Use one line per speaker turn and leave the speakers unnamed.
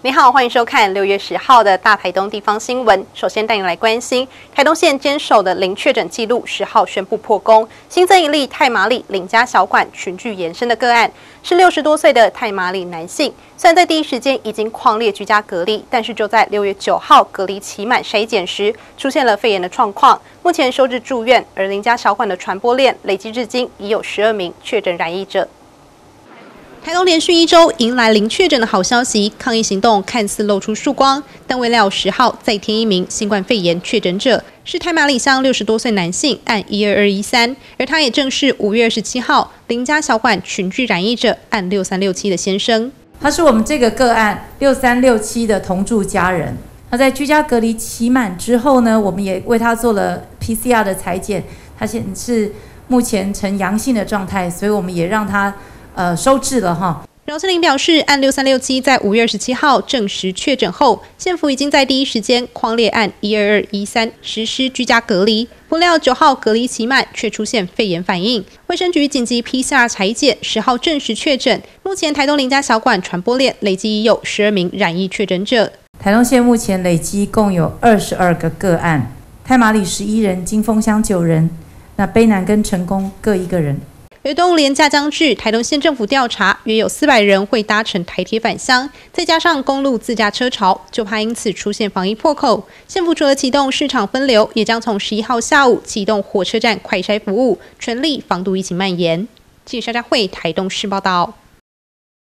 你好，欢迎收看6月10号的大台东地方新闻。首先带你来关心台东县坚守的零确诊记录，10号宣布破功，新增一例太麻里林家小馆群聚延伸的个案，是60多岁的太麻里男性。虽然在第一时间已经匡列居家隔离，但是就在6月9号隔离期满筛检时，出现了肺炎的状况，目前收治住院。而林家小馆的传播链累积至今已有12名确诊染疫者。台东连续1周迎来零确诊的好消息，抗疫行动看似露出曙光，但未料10号再添一名新冠肺炎确诊者，是太麻里乡60多岁男性，按12213，而他也正是5月27号林家小馆群聚染疫者，按6367的先生。
他是我们这个个案6367的同住家人。那在居家隔离期满之后呢，我们也为他做了 PCR 的采检，他现是目前呈阳性的状态，所以我们也让他收治了哈。
饶庆林表示，按6367在5月27号证实确诊后，县府已经在第一时间匡列按12213实施居家隔离。不料9号隔离期满，却出现肺炎反应，卫生局紧急 PCR 采检，10号证实确诊。目前台东林家小馆传播链累计已有12名染疫确诊者。
台东县目前累积共有22个个案，太麻里11人，金峰乡9人，那卑南跟成功各1个人。
而端午连假将至，台东县政府调查，约有400人会搭乘台铁返乡，再加上公路自驾车潮，就怕因此出现防疫破口。县府除了启动市场分流，也将从11号下午启动火车站快筛服务，全力防堵疫情蔓延。记者肖佳慧台东市报道。